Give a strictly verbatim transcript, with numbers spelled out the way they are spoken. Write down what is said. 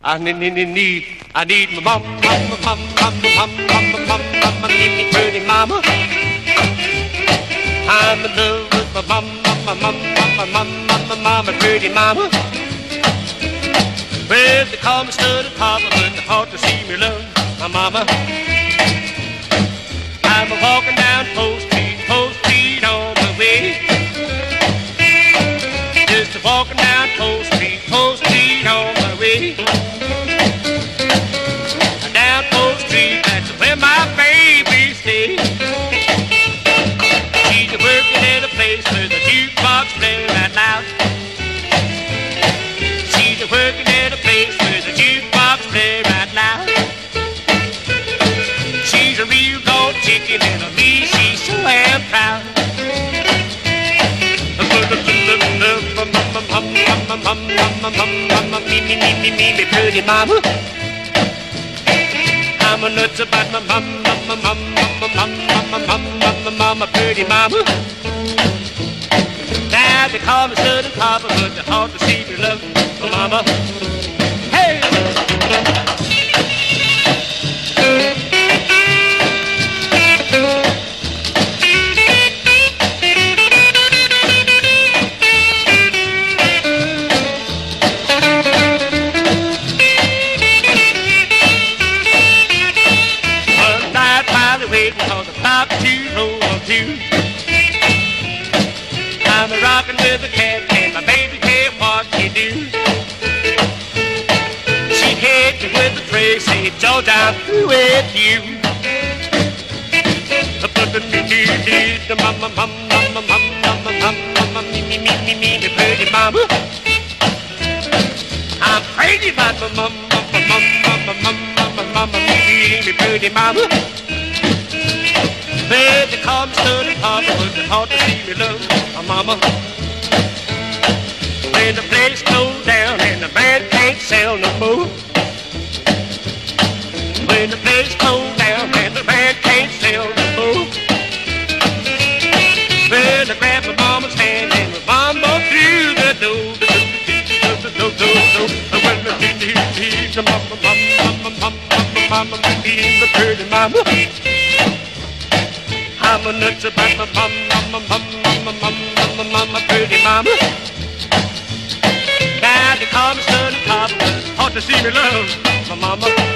I need, need, need, need, I need my mom, mom, mom, mom, mom, mom, mom, mom, mom, mom, need me pretty mama. I'm in love with my mom, mom, mom, mom, mom, mom, mom, mom, my pretty mama. Well, they call me study papa, but they ought to see me love my mama. I'm a walking down Post Street, Post Street on my way. Just a walking down Post Street, Post Street on my way. Down Post Street, that's where my baby stays. She's working at a place where the jukebox plays right loud. She's working at a place where the jukebox plays right loud. She's a real gold chicken and of me she's so damn proud. Me, me, me, me, me, me pretty mama. I'm a nuts about my mama, mama, mama, mama, mama, mama, mama, pretty mama. Now they call me Southern Papa, but they ought to see me love my mama. Hey! Because about two oh two, I'm a rockin' with the cat and my baby can't what she do. She hit me with the tray, say, George, I'm through with you. Mama, mama, mama, mama, mama, mama, me, me, me, me, me, me, pretty mama. I'm crazy about my mama, mama, mama, mama, mama, mama, me, me, pretty mama. Well, they call me Study Papa, but they ought to see me love my mama. When the place closed down and the band can't sell no more. When the place closed down and the band can't sell no more. Well, I grabbed my mama's hand and my mama through the door. Mama, mama, mama, mama, mama, the pretty mama. I'm a nuts about my mama, mama, mama, mama, mama, mama, pretty mama. Now they call me Study Papa, ought to see me love my mama.